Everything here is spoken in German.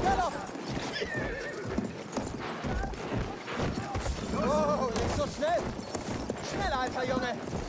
Schneller! Oh, nicht so schnell! Schneller, alter Junge!